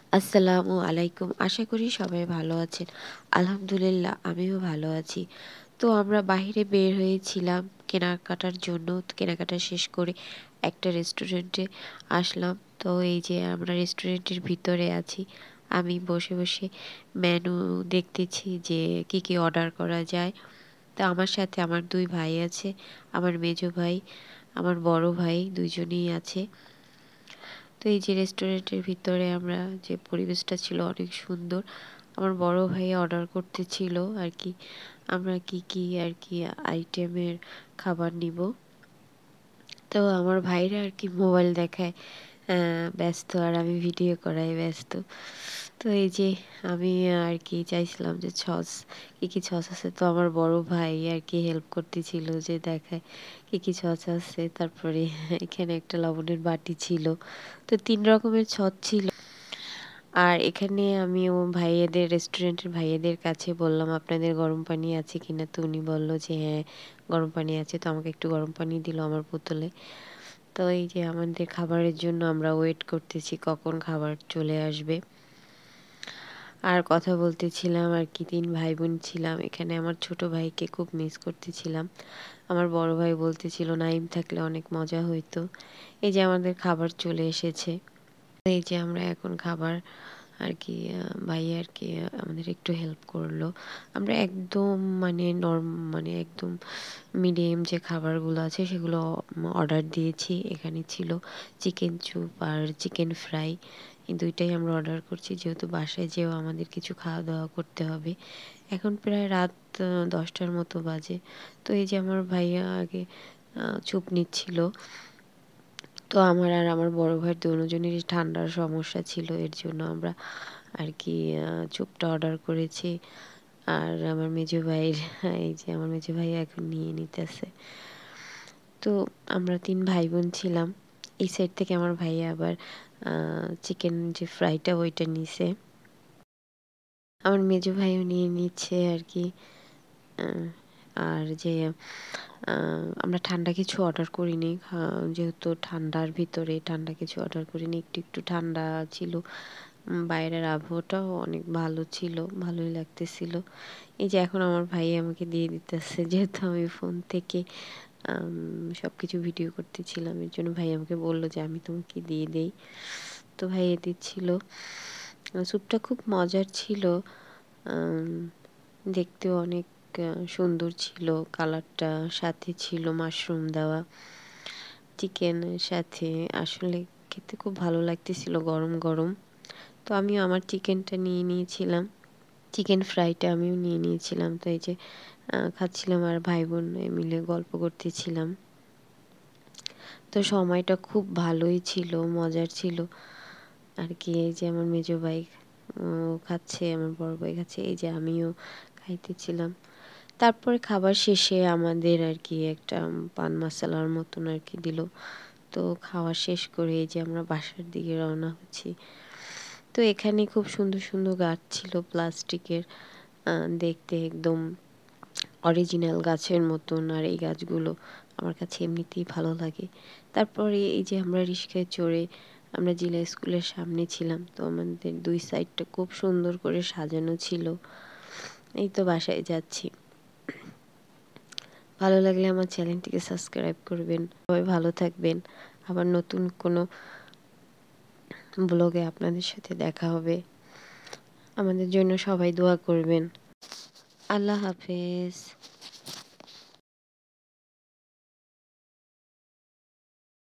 আসসালামু আলাইকুম। আশা করি সবাই ভালো আছেন। আলহামদুলিল্লাহ আমিও ভালো আছি। তো আমরা বাহিরে বের হয়েছিলাম কেনাকাটার জন্য। তো কেনাকাটা শেষ করে একটা রেস্টুরেন্টে আসলাম। তো এই যে আমরা রেস্টুরেন্টের ভিতরে আছি। আমি বসে বসে মেনু দেখতেছি যে কি কি অর্ডার করা যায়। তো আমার সাথে আমার ২ ভাই আছে। আমার মেজো ভাই, আমার বড় ভাই ২ জনেই আছে। তো এই যে রেস্টুরেন্টের ভিতরে আমরা যে পরিবেশটা ছিল অনেক সুন্দর। আমার বড় ভাই অর্ডার করতেছিল আর কি আমরা কি কি আর কি আইটেমের খাবার নিব। তো আমার ভাইরা আর কি মোবাইল দেখায় ব্যস্ত, আর আমি ভিডিও করায় ব্যস্ত। তো এই যে আমি আর কি চাইছিলাম যে কি কি ছস আছে। তো আমার বড় ভাই আর কি হেল্প করতেছিল যে দেখায় কি কি ছচ আছে। তারপরে এখানে একটা লবণের বাটি ছিল। তো ৩ রকমের ছচ ছিল। আর এখানে আমি ভাইয়েদের রেস্টুরেন্টের ভাইয়েদের কাছে বললাম, "আপনাদের গরম পানি আছে কিনা?" তো উনি বলল যে, "হ্যাঁ, গরম পানি আছে।" তো আমাকে একটু গরম পানি দিল আমার বোতলে। তো এই যে আমাদের খাবারের জন্য আমরা ওয়েট করতেছি কখন খাবার চলে আসবে। আর কথা বলতেছিলাম আর কি ৩ ভাই-বোন ছিলাম। এখানে আমার ছোট ভাইকে খুব মিস করতেছিলাম। আমার বড় ভাই বলতেছিল, "নাইম থাকলে অনেক মজা হইতো।" এই যে আমাদের খাবার চলে এসেছে। এই যে আমরা এখন খাবার আর কি ভাইয়া আর কি আমাদের একটু হেল্প করলো। আমরা একদম মানে একদম মিডিয়াম যে খাবারগুলো আছে সেগুলো অর্ডার দিয়েছি। এখানে ছিল চিকেন চুপ আর চিকেন ফ্রাই। এই ২ টাই আমরা অর্ডার করছি যেহেতু বাসায় যেয়েও আমাদের কিছু খাওয়া-দাওয়া করতে হবে। এখন প্রায় রাত ১০ টার মতো বাজে। তো এই যে আমার ভাইয়া আগে চুপ নিচ্ছিল। তো আমার আর আমার বড় ভাইয়ের দোনোজনেরই ঠান্ডার সমস্যা ছিল। এর জন্য আমরা আর কি চুপটা অর্ডার করেছি। আর আমার মেজো ভাইয়ের এই যে আমার মেজো ভাই এখন নিয়ে নিতেছে। তো আমরা ৩ ভাই-বোন ছিলাম। এই সাইড থেকে আমার ভাইয়া আবার চিকেন যে ফ্রাইটা ওইটা নিছে। আমার মেজো ভাইও নিয়ে নিচ্ছে আর কি। আ আর যে আমরা ঠান্ডা কিছু অর্ডার করিনি। যেহেতু ঠান্ডার ভিতরে ঠান্ডা কিছু অর্ডার করিনি। একটু, একটু ঠান্ডা ছিল। বাইরের আবহাওয়াটাও অনেক ভালো ছিল। ভালোই লাগতেছিল। এই যে এখন আমার ভাই আমাকে দিয়ে দিতেছে যেহেতু আমি ফোন থেকে সবকিছু ভিডিও করতেছিলাম। এর জন্য ভাই আমাকে বলল যে, "আমি তোমাকে দিয়ে দেই।" তো ভাইয়া দিচ্ছিল। স্যুপটা খুব মজার ছিল। আম দেখতেও অনেক সুন্দর ছিল। কালারটা সাথে ছিল মাশরুম দেওয়া। চিকেনের সাথে আসলে খেতে খুব ভালো লাগতেছিল গরম, গরম। তো আমিও আমার চিকেনটা নিয়ে নিয়েছিলাম। চিকেন ফ্রাইটা আমিও নিয়ে নিয়েছিলাম। তো এই যে খাচ্ছিলাম আর ভাই-বোন মিলে গল্প করতেছিলাম। তো সময়টা খুব ভালোই ছিল, মজার ছিল। আর কি এই যে আমার মেজো ভাই ও খাচ্ছে, আমার বড় ভাই খাচ্ছে। এই যে আমিও খাইতেছিলাম। তারপরে খাবার শেষে আমাদের আর কি একটা পান মশালার মতন আর কি দিল। তো খাওয়া শেষ করে এই যে আমরা বাসার দিকে রওনা হচ্ছি। তো এখানে খুব সুন্দর, সুন্দর গাছ ছিল প্লাস্টিকের। দেখতে একদম অরিজিনাল গাছের মতন। আর এই গাছগুলো আমার কাছে এমনিতেই ভালো লাগে। তারপরে এই যে আমরা রিক্সায় চড়ে আমরা জিলা স্কুলের সামনে ছিলাম। তো আমাদের ২ সাইডটা খুব সুন্দর করে সাজানো ছিল। এই তো বাসায় যাচ্ছি। ভালো লাগলে আমার চ্যানেলটিকে সাবস্ক্রাইব করবেন। সবাই ভালো থাকবেন। আবার নতুন কোনো ব্লগে আপনাদের সাথে দেখা হবে। আমাদের জন্য সবাই দোয়া করবেন। আল্লাহ হাফেজ।